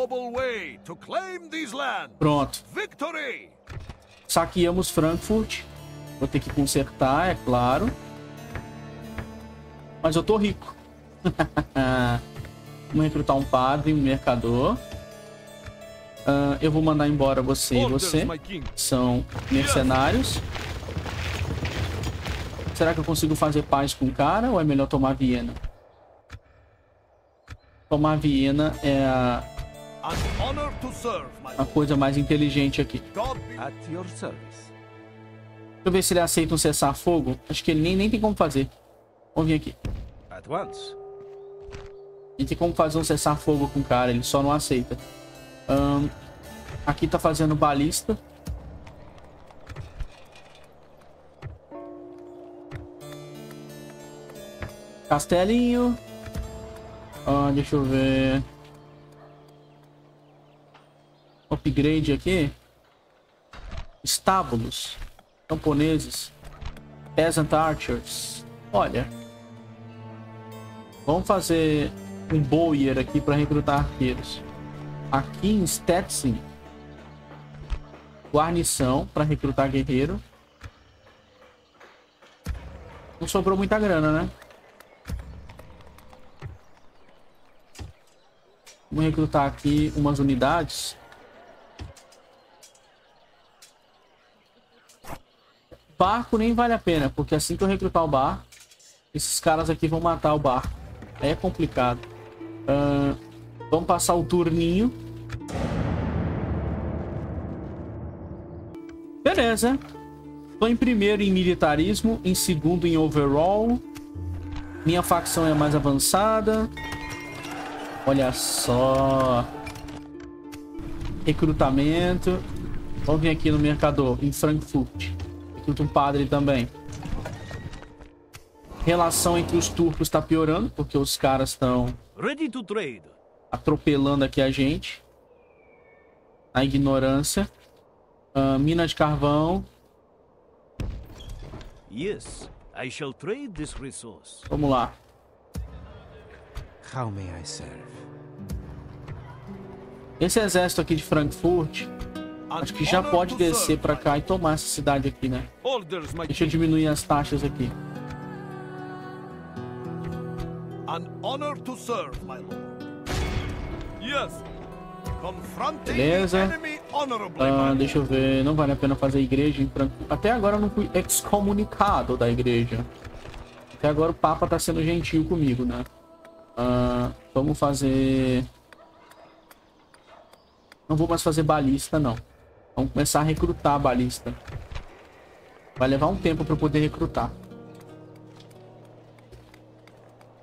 Speaker 2: Pronto. Saqueamos Frankfurt. Vou ter que consertar, é claro. Mas eu tô rico. Vamos recrutar um padre, um mercador. Eu vou mandar embora você e você. São mercenários. Será que eu consigo fazer paz com o cara ou é melhor tomar Viena? Tomar Viena é a coisa mais inteligente aqui. Deixa eu ver se ele aceita um cessar-fogo. Acho que ele nem tem como fazer. Vamos vir aqui. Ele tem como fazer um cessar-fogo com o cara, ele só não aceita. Aqui tá fazendo balista. Castelinho. Deixa eu ver. Upgrade aqui. Estábulos. Camponeses. Peasant Archers. Olha. Vamos fazer um Bowyer aqui para recrutar arqueiros. Aqui em Stettin. Guarnição para recrutar guerreiro. Não sobrou muita grana, né? Vamos recrutar aqui umas unidades. Barco nem vale a pena, porque assim que eu recrutar o barco, esses caras aqui vão matar o barco. Aí é complicado. Vamos passar o turninho. Beleza. Tô em primeiro em militarismo, em segundo em overall. Minha facção é mais avançada. Olha só. Recrutamento. Vamos vir aqui no mercador, em Frankfurt. Recruta um padre também. Relação entre os turcos está piorando, porque os caras estão atropelando aqui a gente. A ignorância. Mina de carvão.
Speaker 6: Yes, I shall trade this resource.
Speaker 2: Vamos lá.
Speaker 3: How may I serve?
Speaker 2: Esse exército aqui de Frankfurt, acho que já pode descer pra cá e tomar essa cidade aqui, né? Deixa eu diminuir as taxas aqui. Beleza. Deixa eu ver. Não vale a pena fazer igreja em Frankfurt. Até agora eu não fui excomunicado da igreja. Até agora o Papa tá sendo gentil comigo, né? Vamos fazer... Não vou mais fazer balista, não. Vamos começar a recrutar balista. Vai levar um tempo para eu poder recrutar.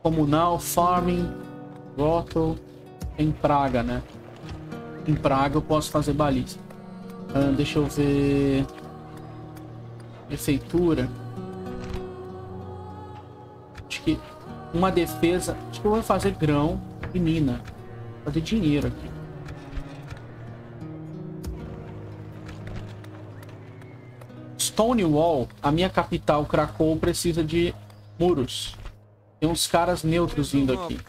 Speaker 2: Comunal, farming, grotto. Em praga, né? Em praga eu posso fazer baliza. Deixa eu ver... Prefeitura. Acho que uma defesa... Acho que eu vou fazer grão e mina. Vou fazer dinheiro aqui. Stonewall, a minha capital, Krakow, precisa de muros. Tem uns caras neutros vindo aqui.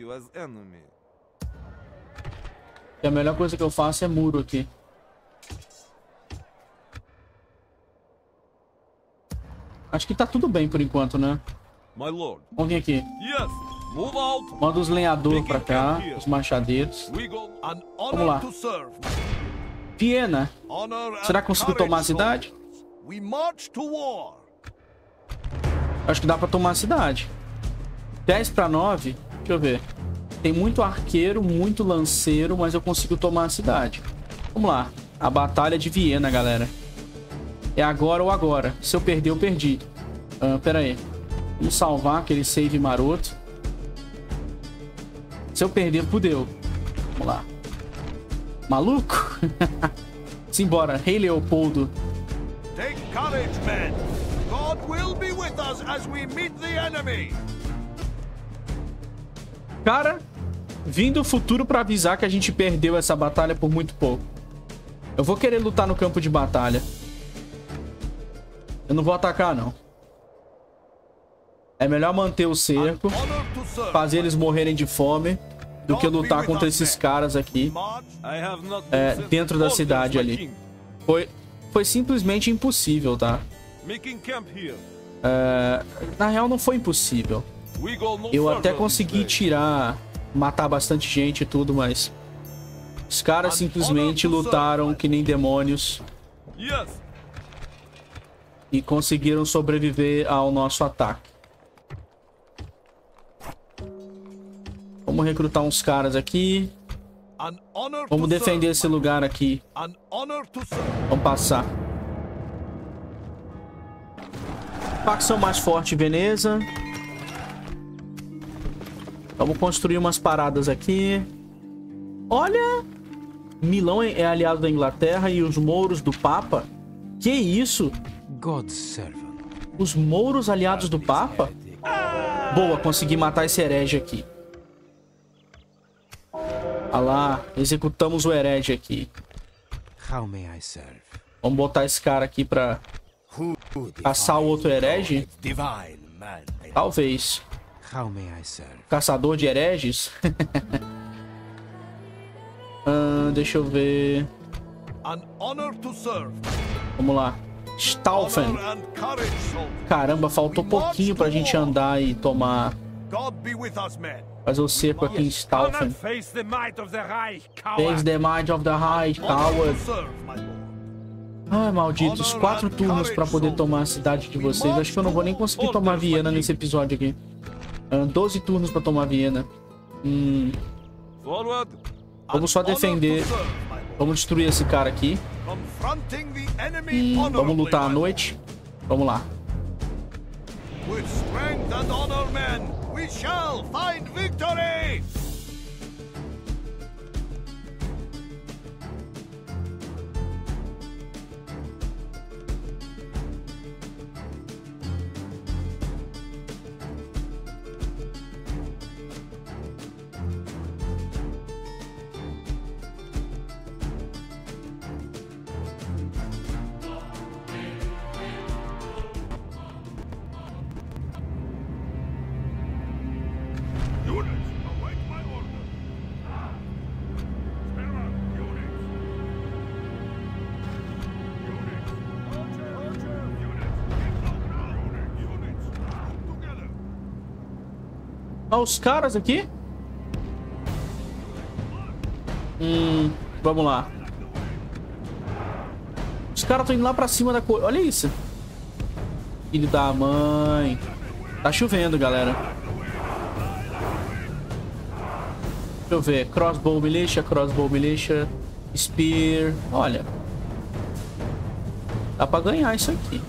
Speaker 2: E a melhor coisa que eu faço é muro aqui. Acho que tá tudo bem por enquanto, né? Vamos vir aqui. Manda os lenhadores pra cá, os machadeiros. Vamos lá. Viena. Será que consigo tomar a cidade? Acho que dá pra tomar a cidade. 10 para 9. Deixa eu ver. Tem muito arqueiro, muito lanceiro, mas eu consigo tomar a cidade. Vamos lá. A batalha de Viena, galera. É agora ou agora. Se eu perder, eu perdi. Pera aí. Vamos salvar aquele save maroto. Se eu perder, fudeu. Vamos lá. Maluco? Simbora. Rei Leopoldo.
Speaker 4: Take courage, men. God will be with us as we meet the enemy.
Speaker 2: Cara, vim do futuro pra avisar que a gente perdeu essa batalha por muito pouco. Eu vou querer lutar no campo de batalha. Eu não vou atacar, não. É melhor manter o cerco, fazer eles morrerem de fome, do que lutar contra esses caras aqui dentro da cidade ali. Foi simplesmente impossível, tá? Na real, não foi impossível. Eu até consegui matar bastante gente e tudo, mas os caras simplesmente lutaram que nem demônios e conseguiram sobreviver ao nosso ataque. Vamos recrutar uns caras aqui. Vamos defender esse lugar aqui. Vamos passar. Facção mais forte, Veneza. Vamos construir umas paradas aqui. Olha! Milão é aliado da Inglaterra e os mouros do Papa. Que isso?
Speaker 3: God's servant.
Speaker 2: Os mouros aliados do Papa? Boa, consegui matar esse herege aqui. Ah lá, executamos o herege aqui.
Speaker 3: How may I serve?
Speaker 2: Vamos botar esse cara aqui pra caçar o outro herege? Talvez.
Speaker 3: How may I serve?
Speaker 2: Caçador de hereges? Deixa eu ver. Vamos lá. Staufen. Caramba, faltou pouquinho pra gente andar e tomar. Fazer o cerco aqui em Staufen. Face the might of the Reich, coward. Ai, malditos. 4 turnos pra poder tomar a cidade de vocês. Acho que eu não vou nem conseguir tomar Viena nesse episódio aqui. 12 turnos pra tomar Viena. Vamos só defender. Vamos destruir esse cara aqui. Vamos lutar à noite. Vamos lá.
Speaker 4: With strength and honor, men, we shall find victory!
Speaker 2: Olha os caras aqui. Vamos lá. Os caras estão indo lá pra cima da coisa. Olha isso. Filho da mãe. Tá chovendo, galera. Deixa eu ver. Crossbow militia. Spear. Olha. Dá pra ganhar isso aqui.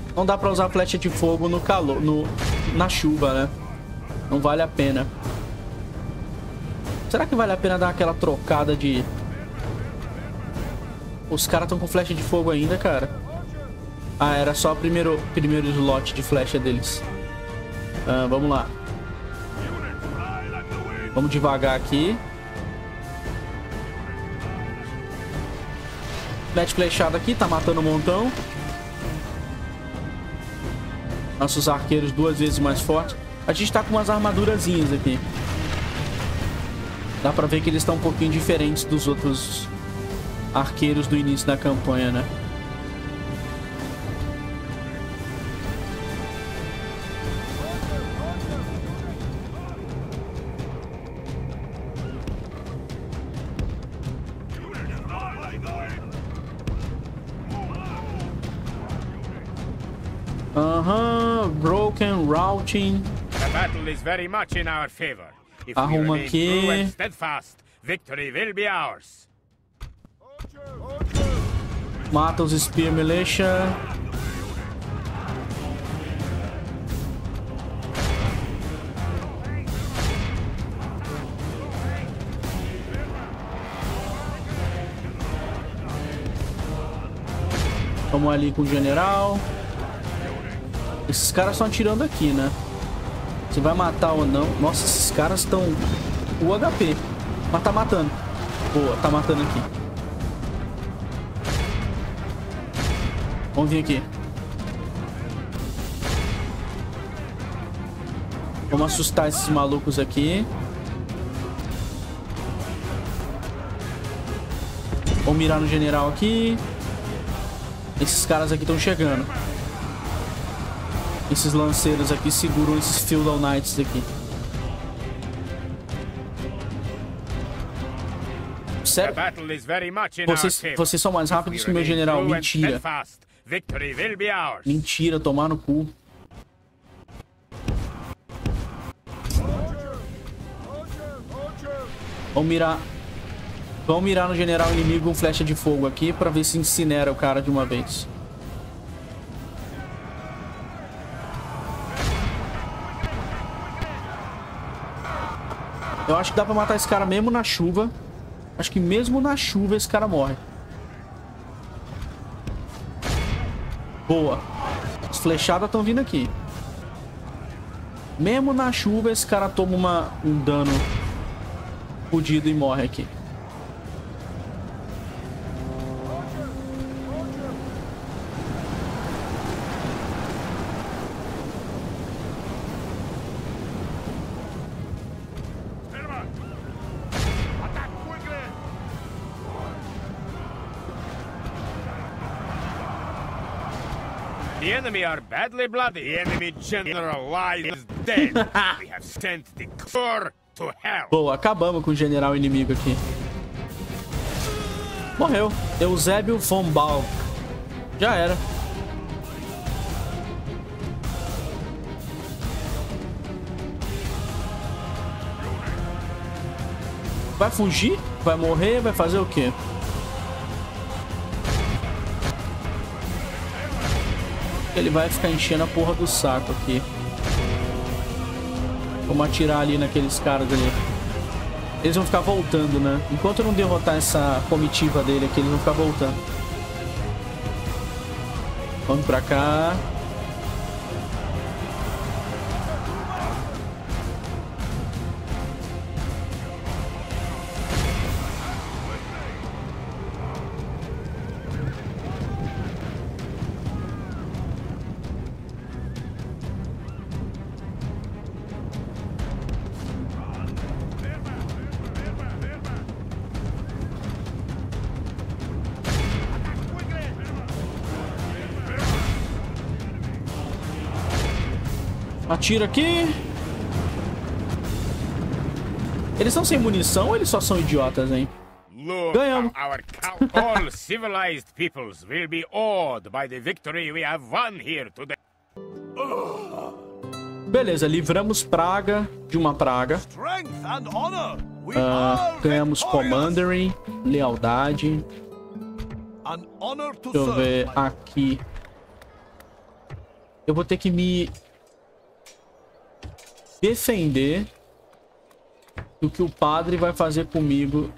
Speaker 2: Não dá pra usar flecha de fogo no calor, na chuva, né? Não vale a pena. Será que vale a pena dar aquela trocada de... Os caras estão com flecha de fogo ainda, cara. Ah, era só o primeiro slot de flecha deles. Vamos lá. Vamos devagar aqui. Mete flechada aqui, tá matando um montão. Nossos arqueiros 2 vezes mais fortes. A gente tá com umas armadurazinhas aqui. Dá pra ver que eles estão um pouquinho diferentes dos outros arqueiros do início da campanha, né? Broken routing.
Speaker 1: The battle is very much in our favor. If we
Speaker 2: Arruma
Speaker 1: remain true and
Speaker 2: aqui.
Speaker 1: steadfast, victory will be ours.
Speaker 2: Mata os Spear Militia. Vamos ali com o general. Esses caras estão atirando aqui, né? Se vai matar ou não. Nossa, esses caras estão... O HP. Mas tá matando. Boa, tá matando aqui. Vamos vir aqui. Vamos assustar esses malucos aqui. Vamos mirar no general aqui. Esses caras aqui estão chegando. Esses lanceiros aqui seguram esses Feudal Knights aqui. Sério? Vocês são mais rápidos que o meu general. Mentira. Mentira, tomar no cu. Vamos mirar no general inimigo com flecha de fogo aqui pra ver se incinera o cara de uma vez. Eu acho que dá pra matar esse cara mesmo na chuva. Acho que mesmo na chuva esse cara morre. Boa. As flechadas estão vindo aqui. Mesmo na chuva esse cara toma um dano fodido e morre aqui.
Speaker 1: The enemy are badly bloody. The enemy general lies dead. We have sent the cure to hell.
Speaker 2: Boa, acabamos com o general inimigo aqui. Morreu. Eusébio von Balk. Já era. Vai fugir? Vai morrer? Vai fazer o quê? Ele vai ficar enchendo a porra do saco aqui. Vamos atirar ali naqueles caras ali. Eles vão ficar voltando, né? Enquanto eu não derrotar essa comitiva dele aqui, eles vão ficar voltando. Vamos pra cá. Atira aqui. Eles são sem munição ou eles só são idiotas, hein? Ganhamos.
Speaker 1: All civilized peoples will be awed by the victory we have won here today.
Speaker 2: Beleza, livramos praga de uma praga. Ganhamos commandery, lealdade. Deixa eu ver aqui. eu vou ter que me defender do que o padre vai fazer comigo.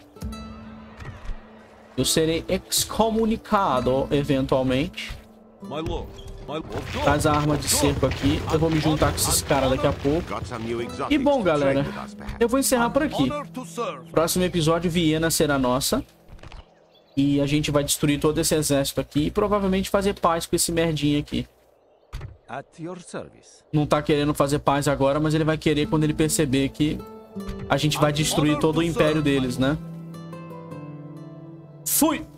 Speaker 2: Eu serei excomunicado eventualmente. Traz a arma de cerco aqui. Eu vou me juntar com esses caras daqui a pouco. E bom, galera, eu vou encerrar por aqui. Próximo episódio, Viena será nossa. E a gente vai destruir todo esse exército aqui. E provavelmente fazer paz com esse merdinho aqui. Não tá querendo fazer paz agora, mas ele vai querer quando ele perceber que a gente vai destruir todo o império deles, né? Fui!